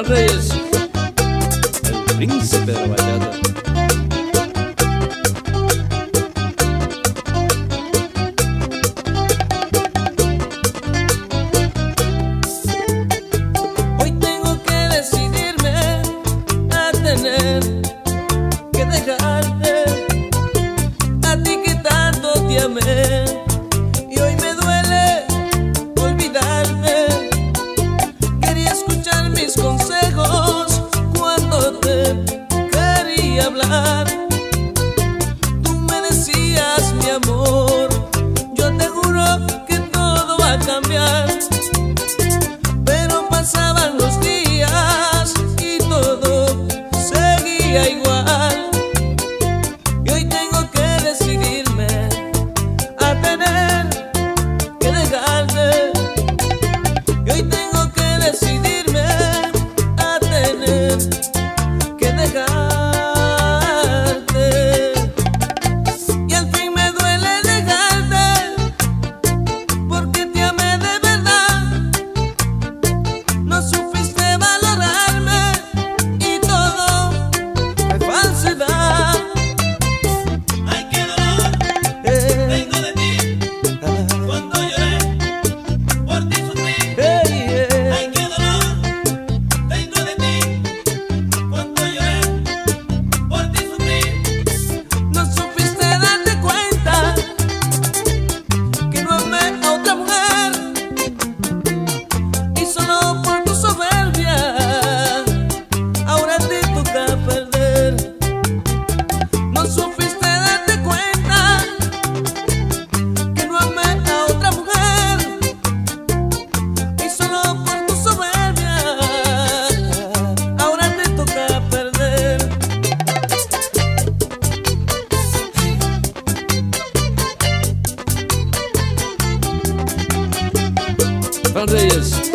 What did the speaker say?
Reyes, el príncipe de la bachata. Hoy tengo que decidirme a tener que dejarte, a ti que tanto te amé. Y hoy me duele olvidarme. Quería escuchar mis consejos cuando te quería hablar. Tú me decías, mi amor, yo te juro que todo va a cambiar. Pero pasaban los días y todo seguía igual. Y hoy tengo que decidirme a tener que dejarte. Y hoy tengo que decidirme a tener que dejarte. Y al fin me duele dejarte, porque te amé de verdad. No supiste valorarme y todo fue falsedad. Ay, qué dolor tengo de ti cuando lloré, por ti sufrí. Ay, qué dolor tengo de ti cuando lloré, por ti sufrí. No supiste darte cuenta que no amé a otra mujer, y solo por tu soberbia ahora te toca perder. No supiste darte cuenta que no amé a otra mujer, y solo por tu soberbia ahora te toca perder. Juan Reyes.